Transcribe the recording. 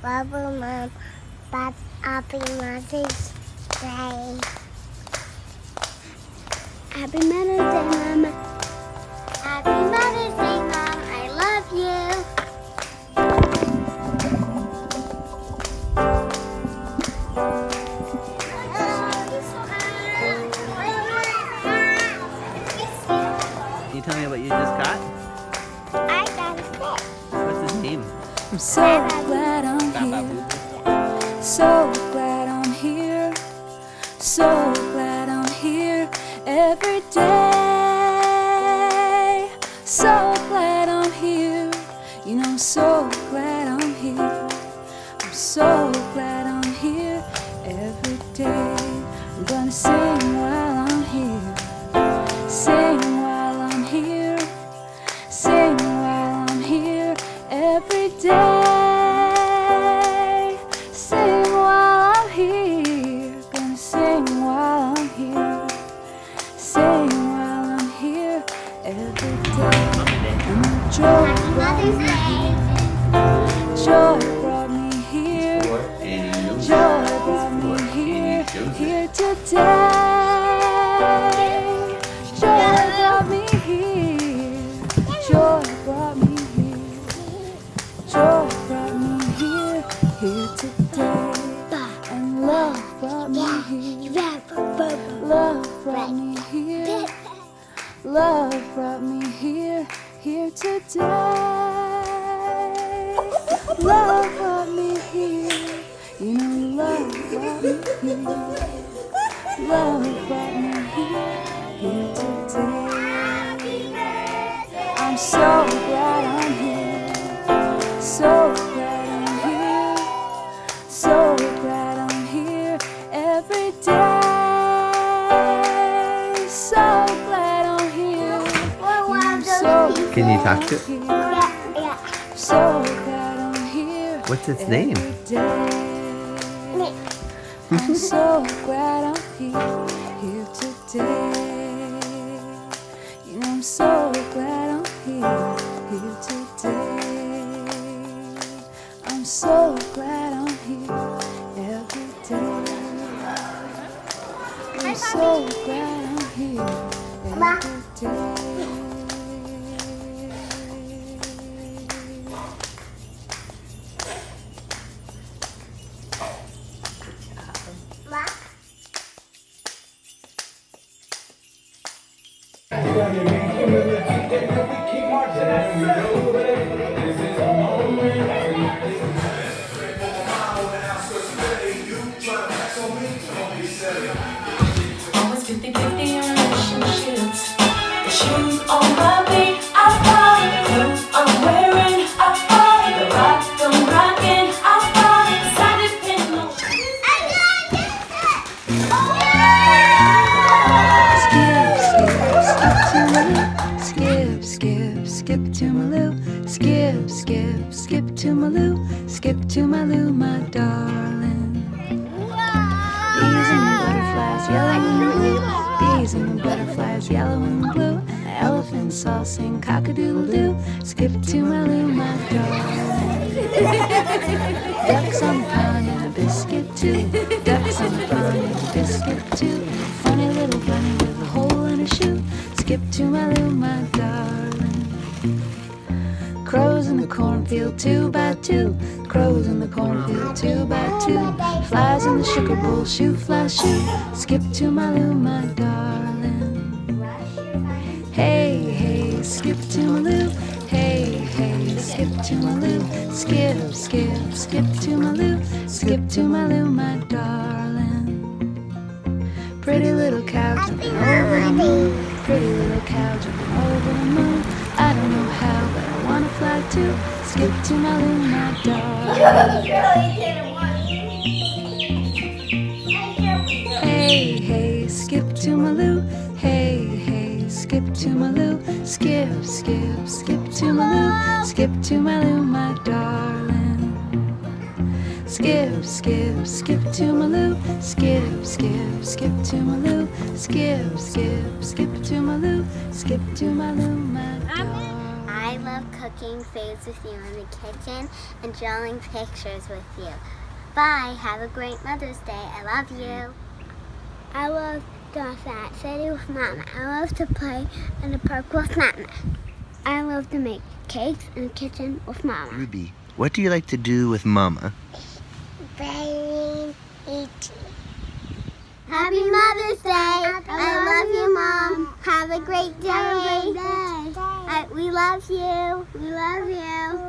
Bubble Mom, but Happy Mother's Day. Happy Mother's Day, Mama. Happy Mother's Day, Mom. I love you. Can you tell me what you just got? I got a fish. What's his name? I'm so glad I'm here. So glad I'm here. So glad I'm here every day. So glad I'm here. You know, I'm so glad I'm here. I'm so glad I'm here every day. I'm gonna sing while I'm here. Sing while I'm here. Sing while I'm here every day. Sing while I'm here. Gonna sing while I'm here. Sing while I'm here every day. And the joy brought me here. Joy brought me here. Joy brought me here. Here today. Joy brought me here. Joy brought me here. Joy brought me here. Here today. And love brought me here. Love brought me here. Love brought me here. Here today. Love brought me here. You know, love brought me here. Love brought me here. Here today. I'm so glad I'm here. So glad I'm here. So glad I'm here every day. So glad I'm here. I'm so Can you talk to it? So glad I'm here. What's its name? I'm so glad I'm here today. You know, I'm so glad I'm here today. I'm so glad I'm here every day. I'm so glad I'm here every day. Always 50-50 in relationships. The shoes on my feet, I buy. The clothes I'm wearing, I buy. The rock I'm rocking, I buy. 'Cause I depend on. Skip to my loo. Skip, skip, skip to my loo. Skip to my loo, my darling. Bees and the butterflies, yellow and blue. Bees and the butterflies, yellow and blue. The elephants all sing cock-a-doodle-doo. Skip to my loo, my darling. Ducks on the pond and a biscuit too. Ducks on the pond and a biscuit too. Funny little bunny with a hole in her shoe. Skip to my loo, my darling. Crows in the cornfield, 2 by 2. Crows in the cornfield, 2 by 2. Flies in the sugar bowl, shoot, fly, shoot. Skip to my loo, my darling. Hey, hey, skip to my loo. Hey, hey, skip to my loo. Skip, skip, skip to my loo. Skip to my loo, my darling. Pretty little cow jumping over the moon. Pretty little cow jumping over the moon. I don't know how, but I wanna fly too. Skip to my loo, my darling. Hey, hey, skip to my loo. Hey, hey, skip to my loo. Skip, skip, skip to my loo. Skip to my loo, my darling. Skip, skip, skip to my loo. Skip, skip, skip to my loo. Skip, skip, skip to my loo. Skip to my loo, my darling. I love cooking. cooking foods with you in the kitchen and drawing pictures with you. Bye. Have a great Mother's Day. I love you. I love the Fat City with Mama. I love to play in the park with Mama. I love to make cakes in the kitchen with Mama. Ruby, what do you like to do with Mama? Playing, eating. Happy Mother's Day. I love you, Mom. Have a great day. We love you. We love you.